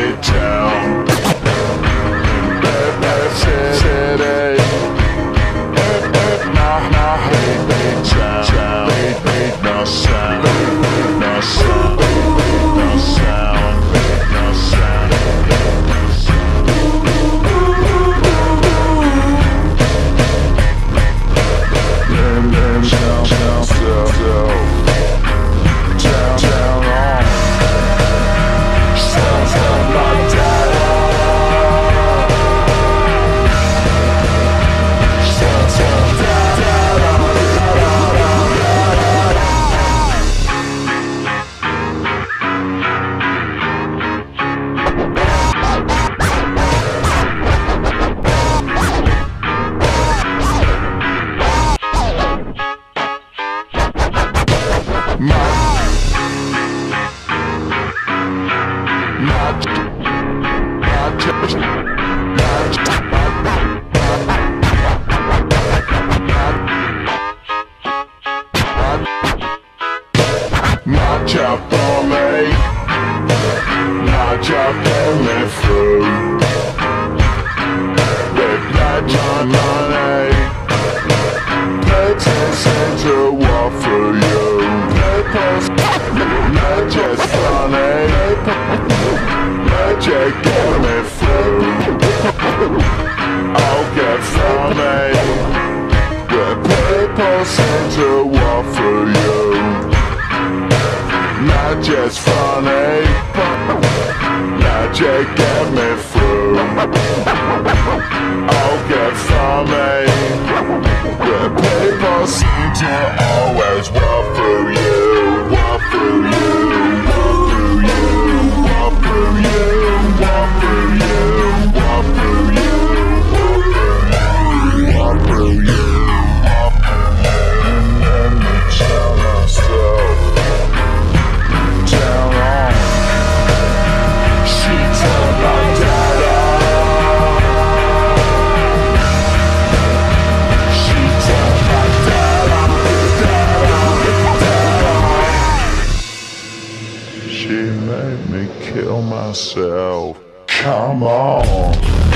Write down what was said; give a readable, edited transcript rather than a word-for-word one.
it down. City. No sound, no sound, no sound, no sound. Down on. Sound like that. Not your me, not dropping me through. With not your money, pay attention to what for you. Papers, not just funny, magic get me through. I'll get funny, with people send to what for you. Not just funny, magic get me through. I'll get funny, the people seem to always walk through you, walk through you, walk through you, walk through you, walk through you, walk through you, walk through you, walk through you. And we tell ourselves down on. She tell my dada. She tell my dada, dada. She made me kill myself. Come on.